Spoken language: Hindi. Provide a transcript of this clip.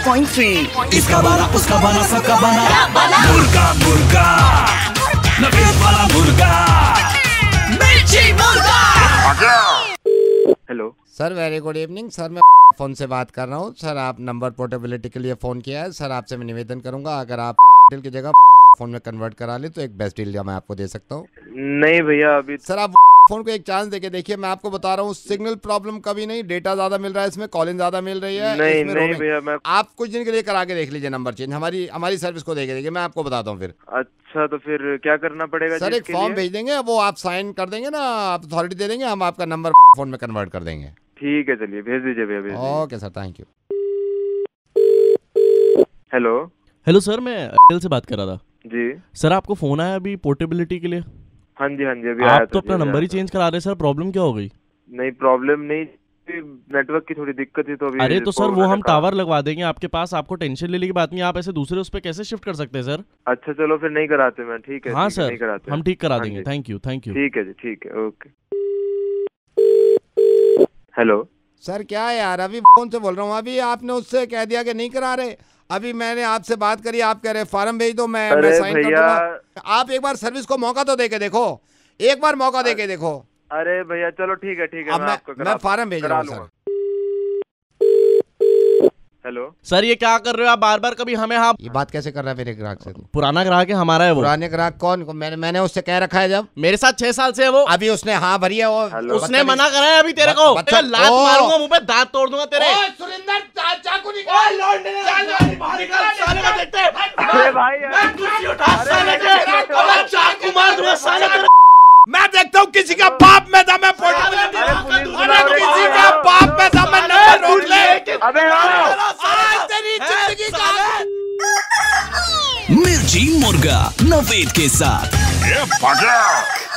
98.3। इसका बाला उसका बाला सबका बाला, मुर्गा मुर्गा नवेद वाला मुर्गा, मिर्ची मुर्गा। Hello sir, very good evening sir. मैं फ़ोन से बात कर रहा हूँ सर। आप नंबर पोर्टेबिलिटी के लिए फ़ोन किया है सर। आपसे मैं निवेदन करूँगा, अगर आप डील की जगह फ़ोन में कन्वर्ट करा ले तो एक बेस्ट डील मैं आपको दे सकता हूँ। नहीं भैया अभी सर आप फ़ोन को एक चांस देके देखिए। मैं आपको बता रहा हूँ, सिग्नल प्रॉब्लम कभी नहीं, डेटा ज़्यादा मिल रहा है इसमें, कॉलिंग ज़्यादा मिल रही है। नहीं भैया मैं आप कुछ दिन के लिए करा के देख लीजिए नंबर चेंज, हमारी सर्विस को देखे देखिए, मैं आपको बताता हूँ फिर। अच्छा तो फिर क्या करना पड़ेगा सर? एक फॉर्म भेज देंगे, वो आप साइन कर देंगे ना, आप अथॉरिटी दे देंगे, हम आपका नंबर फ़ोन में कन्वर्ट कर देंगे। ठीक है चलिए भेज दीजिए भैया। Okay sir, thank you. Hello sir, मैं एयरटेल से बात कर रहा था जी। सर आपको फोन आया अभी पोर्टेबिलिटी के लिए? हाँ जी अभी आप तो अपना नंबर ही चेंज करा रहे सर, प्रॉब्लम क्या हो गई? नहीं प्रॉब्लम नहीं, नेटवर्क की थोड़ी दिक्कत थी तो अभी। अरे तो सर वो हम टावर लगवा देंगे आपके पास, आपको टेंशन लेने की बात नहीं। आप ऐसे दूसरे उस पे कैसे शिफ्ट कर सकते हैं सर? अच्छा चलो फिर नहीं कराते मैं, ठीक है। हाँ सर, नहीं कराते, हम ठीक करा देंगे। Thank you. ठीक है जी, ठीक है, ओके। हेलो सर क्या है यार, अभी फोन से बोल रहा हूँ। अभी आपने उससे कह दिया कि नहीं करा रहे, अभी मैंने आपसे बात करी, आप कह रहे फार्म भेज दो, मैं साइन कर दूंगा। आप एक बार सर्विस को मौका तो देके देखो, एक बार मौका देके देखो। अरे भैया चलो ठीक है मैं फार्म भेज रहा हूँ सर। हेलो सर, ये क्या कर रहे हो आप बार बार? कभी हमें आप ये बात कैसे कर रहा है मेरे ग्राहक से? पुराना ग्राहक है हमारा है वो। पुराने ग्राहक कौन? मैंने उससे कह रखा है, जब मेरे साथ 6 साल से है वो। अभी उसने हाँ भरी है वो। उसने मना करा है अभी तेरे को। लात मारूंगा मुंह पे, दांत तोड़ दूंगा तेरे। सुरेंद्र चाकू निकाल। अरे भाई चाकू मार दूंगा साले। मैं देखता हूँ किसी का बाप में दम है पोर्टेबिलिटी, किसी का बाप में दम है, नंबर रोक ले। अबे आज तेरी जिंदगी का मिर्ची मुर्गा नवेद के साथ।